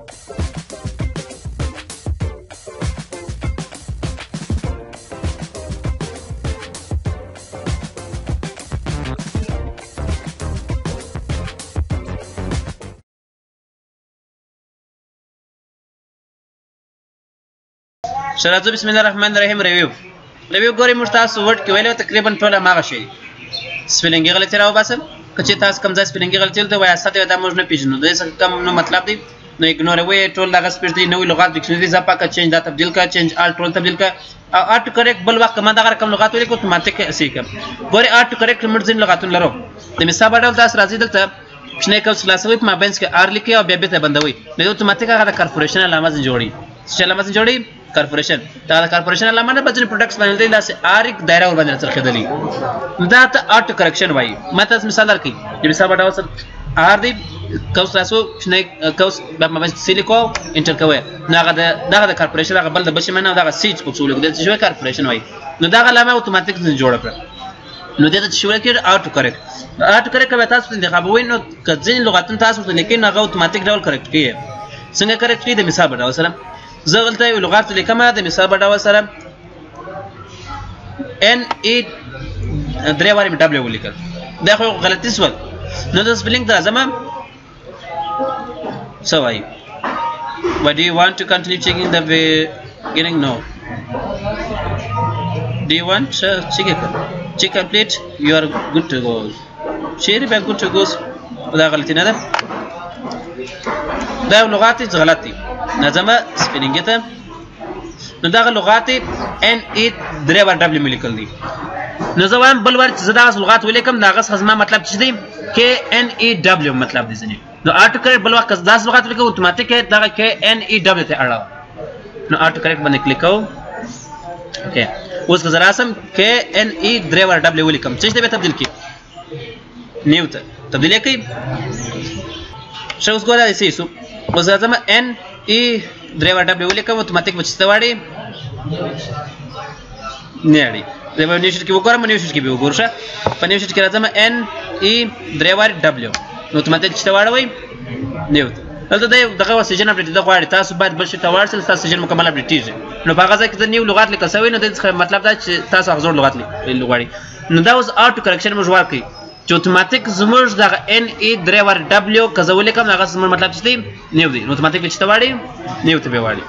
شرازو بسم الله الرحمن الرحیم ریویو ګوري موږ تاسو ورډ کې ویلو تقریبا ټول هغه شی سپیلینګ غلطی راو باسل کچې تاسو کوم ځای سپیلینګ غلطی ته وایي ساته دا موږ نه پیژنو د څه کوم نو مطلب دی نو اګنور وی ټول دغه سپیډ دی نوې لغات ډکشنری ځپا کا چینج دا تبديل کا چینج آل ټول تبديل کا اټ کریکټ بل وخت ما دغه کوم لغات ولیکو اتوماتیک اسی کوم ګوري اټ کریکټ موږ ځین لغاتونه لرو د مثال ډول تاسو راځي دلته شنه کوم سلاسوي په مابینس کې ار لیکي او بیا به بندوي نو اتوماتیک هغه کارپوریشن علامه جوړي چې علامه جوړي کارپوریشن دا کارپوریشن علامه نه بچنه پروډکټس باندې دا سه ار یک دایره ور باندې څرخېدلی دا ته اټ کریکشن وایي ماته مثال درکې چې مثال ډول سره ار دی کوس تاسو شنه کوس په مابینس سیلیکو انټر کوي دا د کارپوریشن هغه بل د بشي منه دا سیټ کو څول د شوی کارپوریشن وایي نو دا علامه اتوماتیک جوړ کړ نو د شوی کې اټ کریکټ به تاسو انتخابوي نو کځین لغاتونه تاسو ته لیکن هغه اتوماتیک ډول کریکټ کیږي څنګه کریکټ کیږي د مثال ډول سره زه غلطه یو لغات لیکم د مثال ډول سره ان ای درې واري دبليو ولیکل دا خو غلطی سوال نو د سپیلینګ دا زما so why do you want to continue checking the beginning no do you want check complete you are good to go شعر به good to go دا غلطی نه ده دا لغات غلطی نظم سپیلینګ ته نو دا لغات ان ای درې ور دبليو لیکل دي نو زوام بل ور چې دا لغات ولیکم دا غس خزما مطلب څه دی کې ان ای دبليو مطلب دي ځنه نو اټ کریکټ بل وخت داس لغات لیکو اتوماتیک دا کې ان ای دبليو ته اړه نو اټ کریکټ باندې کلیک کوو اوکې اوس که زرا سم کې ان ای درې ور دبليو ولیکم چې دې به تبديل کی نیو ته تبديل کوي شوس ګورای سي سو اوس راځم ان ای درې ور دبليو ولیکم اتوماتیک بچته واړي نه اړي د نیوشت کې وګورم نیوشت کې به وګورشه په نیوشت کې راځم ان ای درې ور دبليو نو اتوماتیک چته واړوي نیو دلته دغه سیجن اپډیټ د غواړي تاسو باید بل شي ته ورسل تاسو سیجن مکمل اپډیټ کیږي نو په هغه ځای کې د نیو لغات لیکل شوی نو د مطلب دا چې تاسو هغه زوړ لغات غواړي نو دا اوس اټو کریکشن موږ ورکړي چې اتوماتیک زموږ د ان ای درې ور دبليو کزولې کوم هغه زموږ مطلب څه دی نیو دی نو اتوماتیک چته واړي نیو ته به واړي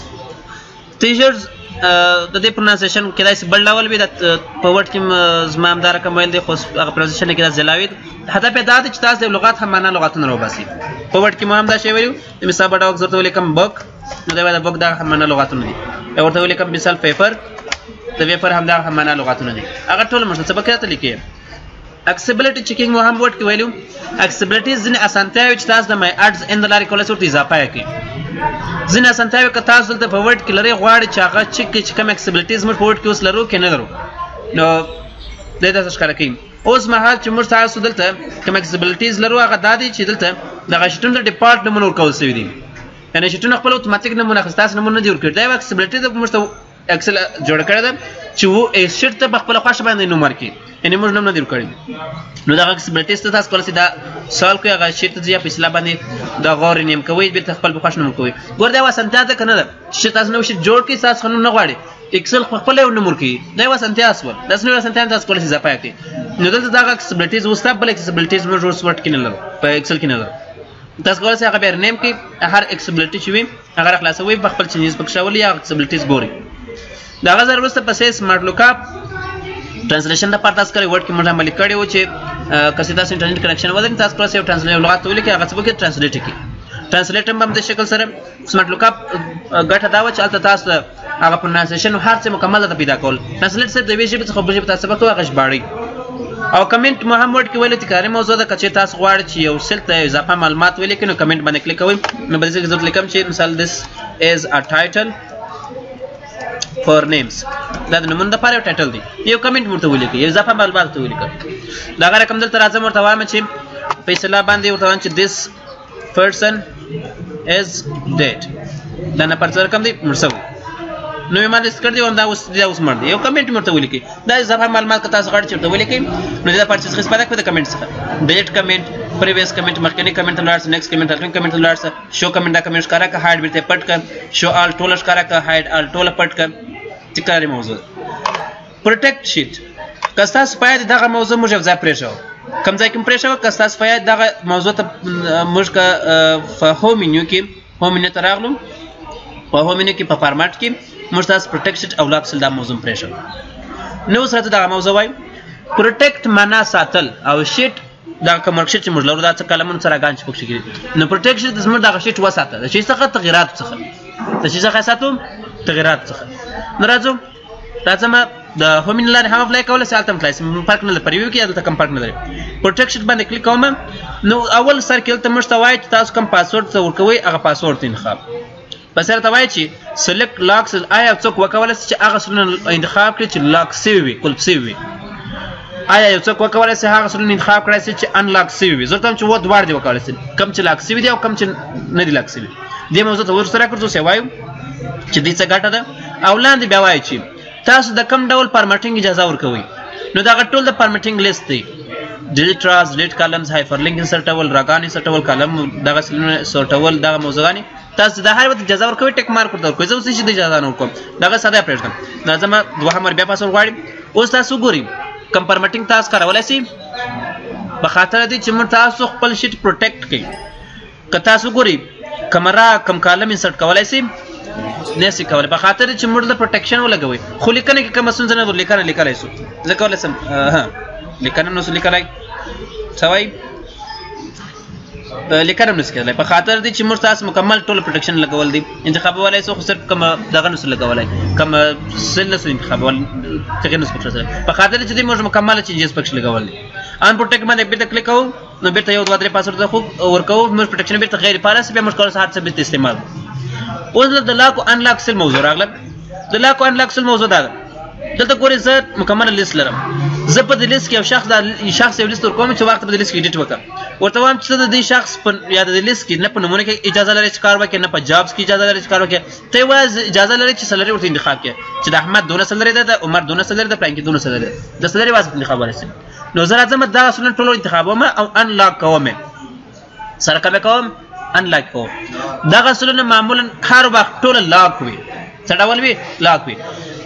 ټیشرز د دې پرونانسیشن کې داسې بل ډول وي د په ورډ کې زمامدار کومل دی خو هغه پرونانسیشن کې دا زلاوي هدا په داد چې تاسو د لغات هم معنا لغاتونه راوباسي په ورډ کې مهم دا شی ویلو د مثال په ډول ضرورت ولیکم بک نو دا بک دا هم معنا لغاتونه دي ورته ولیکم مثال پیپر د پیپر هم دا هم معنا لغاتونه دي هغه ټول مشته سبق راته لیکي اکسیبিলিټی چیکینګ مو هم ورډ کې ویلو اکسیبিলিټی ځنه اسانتیا چې تاسو د مای اډز ان د لارې کولای شئ اضافه کړئ ځنه اسانتیا که تاسو دلته په ورډ کې لري غواړي چې هغه چې کوم اکسیبিলিټیز موږ په ورډ کې اوس لرو کې نه لرو نو د دې تاسو ښکار کوي اوس مهال چې موږ تاسو دلته کوم اکسیبিলিټیز لرو هغه د دې چې دلته د غشتون د ډیفالت نمونه ورکول شوی دي یعنی شتون خپل اتوماتیک نمونه خاص نمونه دی ورکړي دا اکسیبিলিټی د موږ ته اکسل جوړ کړی ده چې و شرط په خپل خاص باندې نمبر کې یعنی موږ نوم نه دی ورکړی نو دا اکسیبিলিټیز ته تاسو کولای شئ دا سوال کوي هغه شرط ځیا په اصطلاح باندې دا غور نیم کوي به خپل بخښ نوم کوي ګور دا وسنتیا ته کنه چې تاسو نو شي جوړ کې تاسو نوم نه غواړي اکسل خپل یو نمبر کې دا وسنتیا اسول دا نو وسنتیا تاسو کولای شئ ځپای کې نو دلته دا اکسیبিলিټیز وستا بل اکسیبিলিټیز موږ اوس ورټ کې نه لرو په اکسل کې نه لرو تاسو کولای شئ هغه به نیم کې هر اکسیبিলিټی چې وي هغه خلاصوي په خپل چینز پکښول یا اکسیبিলিټیز ګوري دا غزر وروسته پسې سمارټ لوکاپ ټرانسلیشن د پاره تاسو کوي ورډ کې موږ عملي کړی و چې کسي تاسو انټرنیټ کنیکشن ولرئ تاسو کولای شئ ټرانسلیټ لغات ولیکئ هغه څه به ټرانسلیټ کړئ ټرانسلیټ هم د شکل سره سمارټ لوکاپ ګټه دا و چې البته تاسو هغه پرونانسیشن هر څه مکمل ته پیدا کول ټرانسلیټ سره د ویژې په خبرې په تاسو په هغه ژباړي او کمنټ محمد کې ویل تکراری موضوع ده چې تاسو غواړئ چې یو سل ته اضافه معلومات ولیکئ نو کمنټ باندې کلیک کوئ نو به زه ضرورت لیکم چې مثال this is a title for names دا د نومونو لپاره یو ټایټل دی یو کمنټ ورته ولیکئ یو اضافه معلومات ورته ولیکئ دا هغه رقم دلته راځم ورته وایم چې په اصطلاح باندې ورته وایم چې this person is dead دا نه پرڅ رقم دی مرسو نو ما لیست کړ دی دا اوس مړ دی یو کمنټ مرته ولیکي دا صفحه معلومات تاسو غواړئ چې ورته ولیکئ نو دا پرچیز استفاده کوئ د کمنټ څخه ډیلیټ کمنټ پریویس کمنټ مخکنی کمنټ لاړ نیکسټ کمنټ اخرین کمنټ لاړ شو کمنټ دا کمنټ ښکارا کا هایډ بیرته پټ ک شو آل ټول ښکارا کا هایډ آل ټول پټ ک تکراری موضوع پروټیکټ شیټ کستا سپاید دغه موضوع موږ ځای پرېښو کم ځای کې پرېښو کستا سپاید دغه موضوع ته موږ کا فهو منیو کې هو منیو ته راغلو په هو منیو کې په فارمات کې موږ تاسو پروټیکټ او لاک سل دا موضوع پرېښو نو سره دغه موضوع وای پروټیکټ معنا ساتل او شیټ دا کوم شیټ چې موږ لرو دا څه کلمون سره غان چې پکې کېږي نو پروټیکشن د زموږ دغه شیټ وساته د شي څخه تغیرات څخه د شي څخه ساتو تغیرات څخه نو راځم د هومین لار هم اپلای کول سره تم کلاس فرق نه لري پریویو کې دلته کم فرق نه لري پروټیکشن باندې کلیک کوم نو اول سرکل ته مشته وای چې تاسو کوم پاسورډ څور کوي هغه پاسورډ انتخاب بس سره ته وای چې سلیکټ لاکس آیا څوک وکولای چې هغه سره انتخاب کړي چې لاک سی وي کول سی وي آیا یو څوک وکولای چې هغه سره انتخاب کړي چې ان لاک سی وي زه ته چې و دوار دی وکولای چې کم چې لاک سی وي دی او کم چې نه دی لاک سی وي دې موضوع ته ورسره کړو څه وایو چې دې څه ګټه ده او لاندې بیا وای چې تاسو د کم ډول فارمټینګ اجازه ورکوي نو دا ټول د فارمټینګ لیست دی ډیلیټ راز ډیلیټ کالمز هایپرلینک انسرټول راګان انسرټول کالم دغه سورټول دغه موضوعانی تاسو د هر وخت اجازه ورکوي ټیک مارک ورکوي زه اوس هیڅ اجازه نه ورکوم دغه ساده پرېږدم لازم دوه مر بیا پاسورډ غواړم اوس تاسو ګورئ کم فارمټینګ تاسو کارولای شئ په خاطر دې چې موږ تاسو خپل شیټ پروټیکټ کړئ که تاسو ګورئ کمرا کم کالم انسرټ کولای شئ نسی کولای په خاطر چې موږ د پروټیکشن ولګوي خو لیکنه کې کوم څه نه لیکنه لیکلای شو ځکه ولسم لیکنه نو لیکلای سوای لیکنه نو لیکلای په خاطر دې چې موږ تاسو مکمل ټول پروټیکشن لګول دي انتخاب ولای سو خو صرف کوم دغه نو لګولای کوم سل نو انتخاب ول څنګه نو پکړه په خاطر چې موږ مکمل چینجز پکښ لګول دي ان پروټیکټ باندې بیرته کلیک کوو نو بیرته یو 2 3 پاسورډ خو ورکوو موږ پروټیکشن بیرته غیر فعال به موږ کول ساعت څه بیرته استعمال اوس د لاک او ان لاک سل موضوع راغله د لاک او ان لاک سل موضوع دا دلته ګورئ زه مکمل لیست لرم زه په دې لیست کې یو شخص یو لیست ورکوم چې وخت په دې لیست کې ایډیټ وکړم ورته وایم چې د دې شخص په یا د دې لیست کې نه په نمونه کې اجازه لري چې کار وکړي نه په جابس کې اجازه لري چې کار وکړي ته یې اجازه لري چې سلری ورته انتخاب کړي چې د احمد دونه سلری ده د عمر دونه سلری ده پلان کې دونه سلری ده د سلری واسطه انتخاب ورسي نو زه راځم دا اصلا ټول انتخابوم او ان لاک کوم سره کوم ان لاک کوم دا اصلا معمولا هر وخت ټول لاک وي څه ډول وي لاک وي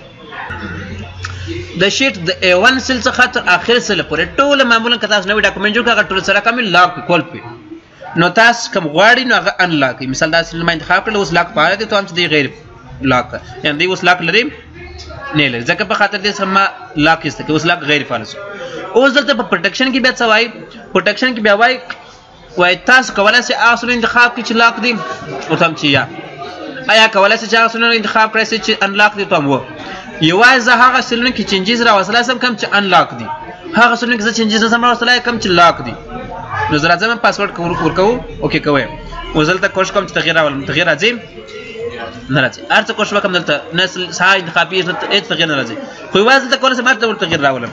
د شیټ د A1 سل څخه تر اخر سل پورې ټول معمولا که تاسو نوې ډاکومنټ جوړ کړئ ټول سره کوم لاک کول پي نو تاسو کوم غواړئ نو هغه ان لاک مثال دا سل ما انتخاب کړل اوس لاک پاره دي ته هم چې غیر لاک یعنی دی اوس لاک لري نه لري ځکه په خاطر دې سم لاک است کې اوس لاک غیر فعال اوس دلته په پروټیکشن کې بیا څه وایي پروټیکشن کې بیا وایي تاسو کولای شئ اصل انتخاب کې چې لاک دي او تم چې یا آیا کولای شئ چې اصل انتخاب کړئ چې ان لاک دي تم وو یوازې هغه سلونه کې چینجز راوصله سم کم چې ان لاک دي هغه سلونه کې چینجز سم راوصله کم چې لاک دي نو زه راځم پاسورډ ورکوم اوکې کوم وزلته کوشش کوم چې تغییر راولم تغییر راځي نه راځي ارڅ کوشش وکم دلته نسل سا انتخابي هیڅ تغییر نه راځي خو یوازې ته کولای شم ماته تغییر راولم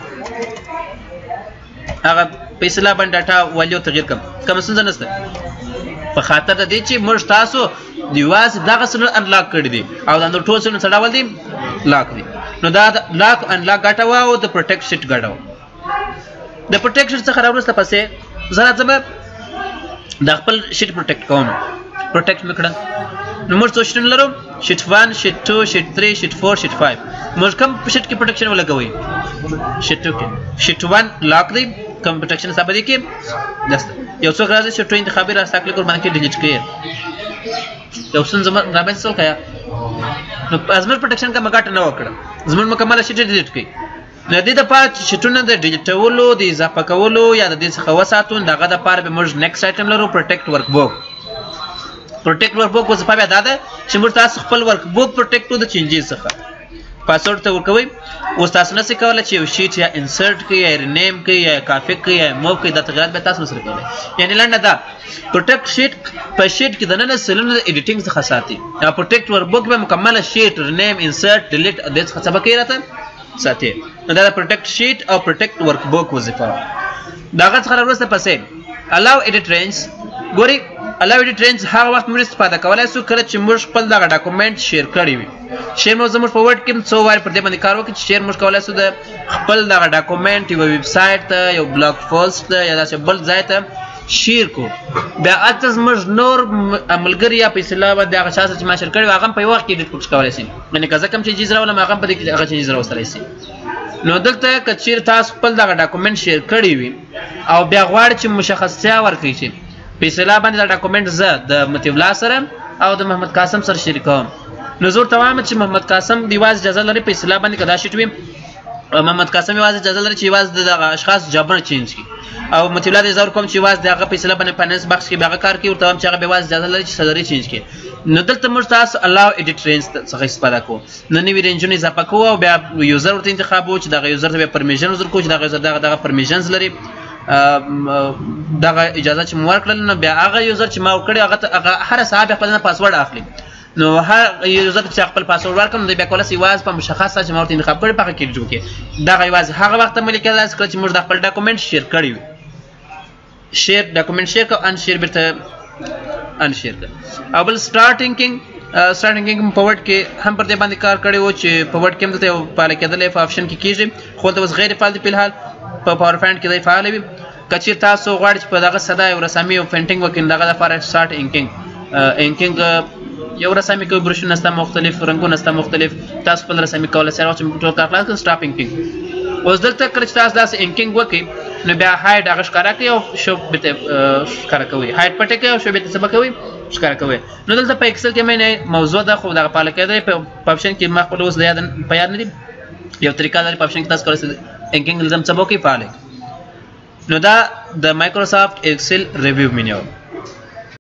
هغه فیصله باندې ډاټا ولیو تغییر کوم څه نشته په خاطر د دې چې موږ تاسو دیواس دغه سره ان لاک کړی دي او دا ټول سره څړاول دي لاک دي نو دا لاک ان لاک غټاو او د پروټیکټ شیټ غټاو د پروټیکشن څخه راوړسته پسې زه راځم د خپل شیټ پروټیکټ کوم پروټیکټ میکړه نو موږ څه شیټ لرو شیټ 1 شیټ 2 شیټ 3 شیټ 4 شیټ 5 موږ کوم شیټ کې پروټیکشن ولګوي شیټ 2 کې شیټ 1 لاک دی کوم پروټیکشن حساب دي کې دست یو څو غراځي شیټ 2 انتخابي راځه کلیک ور باندې ډیلیټ کړئ یو څن زما رابط څه کیا نو ازمر پروټیکشن کا مګاټ نه وکړه زمون مکمل شیټ ډیلیټ کړئ د دې د پات شیټونه د ډیجیټولو د اضافه کولو یا د دې څخه وساتون دغه د پاره به موږ نیکسټ آیټم لرو پروټیکټ ورک بوک پروټیکټ ورک بوک وظیفه بیا ده چې موږ تاسو خپل ورک بوک پروټیکټ د چینجز څخه پاسورډ ته ورکوي اوس تاسو نه څه کولای چې یو شیټ یا انسرټ کړئ یا رینیم کړئ یا کافی کړئ یا موو کړئ د تغیرات به تاسو سره کولای یعنی لنډه دا پروټیکټ شیټ په شیټ کې د نن سلونه د ایډیټینګ څخه ساتي یا پروټیکټ ورک بوک به مکمل شیټ رینیم انسرټ ډیلیټ د څه څه بکې راته ساتي نو دا پروټیکټ شیټ او پروټیکټ ورک بوک وظیفه دا غږ څخه وروسته پسې allow edit range ګوري allow edit range هغه وخت موږ استفاده کولای شو کله چې موږ خپل دغه ډاکومنت شیر کړی وي. شیر موږ زموږ په ورډ کې څو وار پر دې باندې کار وکړي چې شیر موږ کولای شو د خپل دغه ډاکومنت یو ویب سایټ ته یو بلاګ پوسټ ته یا داسې بل ځای ته شیر کو. بیا اته موږ نور عملګری یا په اصطلاح باندې هغه شاسه چې ما شیر کړی هغه په یو وخت کې ایډیټ کولای شي. یعنی که زه کوم چیز راولم هغه په دې کې هغه چیز راوستلی شي. نو دلته که چیرې تاسو خپل دغه ډاکومنت شیر کړی وي او بیا غواړئ چې مشخصتیا ورکړئ چې په اصطلاح باندې دا ډاکومنت زه د مطیع الله سره او د محمد قاسم سره شریکوم، نو زه ورته وایم چې محمد قاسم یوازې اجازه لري په اصطلاح باندې که دا شیټ وي محمد قاسم یوازې اجازه لري چې یوازې د دغه اشخاص جابونه چینج کړي او مطیع الله ته اجازه ورکوم چې یوازې د هغه په اصطلاح باندې فاینانس بخش کې به هغه کار کوي، ورته وایم چې هغه به یوازې اجازه لري چې سلري چینج کړي. نو دلته موږ تاسو allow edit range څخه استفاده کوو. نو نوي رینجونه اضافه کوو او بیا یوزر ورته انتخابوو چې دغه یوزر ته بیا پرمیشن ورکوو چې دغه یوزر دغه پرمیشنز لري دغه اجازه چې مو ورکړل. نو بیا هغه یوزر چې ما ورکړی هغه هر صاحب خپل پاسورډ اخلي. نو هر یوزر چې خپل پاسورډ ورکړم نو بیا کولای شي یوازې په مشخصه چې ما ورته انتخاب کړی په هغه کې جوړ کړي. دغه یوازې هغه وخت عملي کېدای شي کله چې موږ د خپل ډاکومنټ شیر کړی وي. شیر ډاکومنټ شیر کو ان شیر بیرته ان شیر کړ. او بل سټارټینګ په ورډ کې هم پر دې باندې کار کړی و چې په ورډ کې هم دلته یو فعال کېدلی په آپشن کې کېږي خو دلته اوس غیر فعال دی فلحال. په پاور پوینټ کې دی فعال وي. که چېرې تاسو غواړئ چې په دغه ساده یو رسامي او پینټینګ وکړئ نو دغه دپاره سټارټ انکینګ یو رسامي کوي برشونه شته مختلف رنګونه شته مختلف تاسو خپل رسامي کولی شئ. هر وخت چې موږ ټول کار خلاص کړو سټاپ انکینګ. اوس دلته کله چې تاسو داسې انکینګ وکړئ نو بیا هایډ هغه ښکاره کوي او شو بېرته ښکاره کوئ. هایډ پټې کوئ او شو بېرته څه به کوئ ښکاره کوئ. نو دلته په ایکسل کې مې موضوع ده خو دغه فعاله کېدی په آپشن کې ما خپل اوس په یاد نه دي یو طریقه لري په آپشن کې تاسو کولی شئ انکینګ لازم څه به وکړئ فعال. نو دا د مایکروسافټ ایکسل ریویو مینیو